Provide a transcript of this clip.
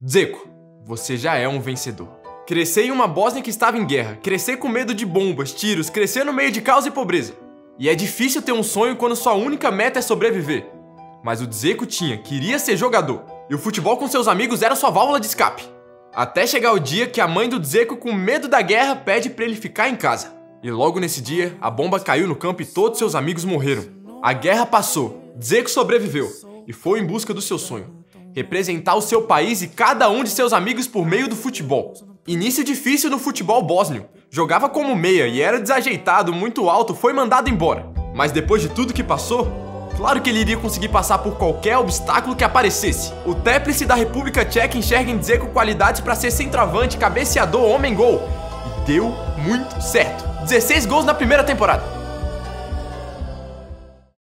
Dzeko, você já é um vencedor. Crescer em uma Bósnia que estava em guerra, crescer com medo de bombas, tiros, crescer no meio de caos e pobreza. E é difícil ter um sonho quando sua única meta é sobreviver. Mas o Dzeko queria ser jogador, e o futebol com seus amigos era sua válvula de escape. Até chegar o dia que a mãe do Dzeko, com medo da guerra, pede pra ele ficar em casa. E logo nesse dia, a bomba caiu no campo e todos seus amigos morreram. A guerra passou, Dzeko sobreviveu e foi em busca do seu sonho. Representar o seu país e cada um de seus amigos por meio do futebol. Início difícil no futebol bósnio. Jogava como meia e era desajeitado, muito alto, foi mandado embora. Mas depois de tudo que passou, claro que ele iria conseguir passar por qualquer obstáculo que aparecesse. O Teplice da República Tcheca enxerga em Dzeko qualidades para ser centroavante, cabeceador, homem-gol. E deu muito certo. 16 gols na primeira temporada.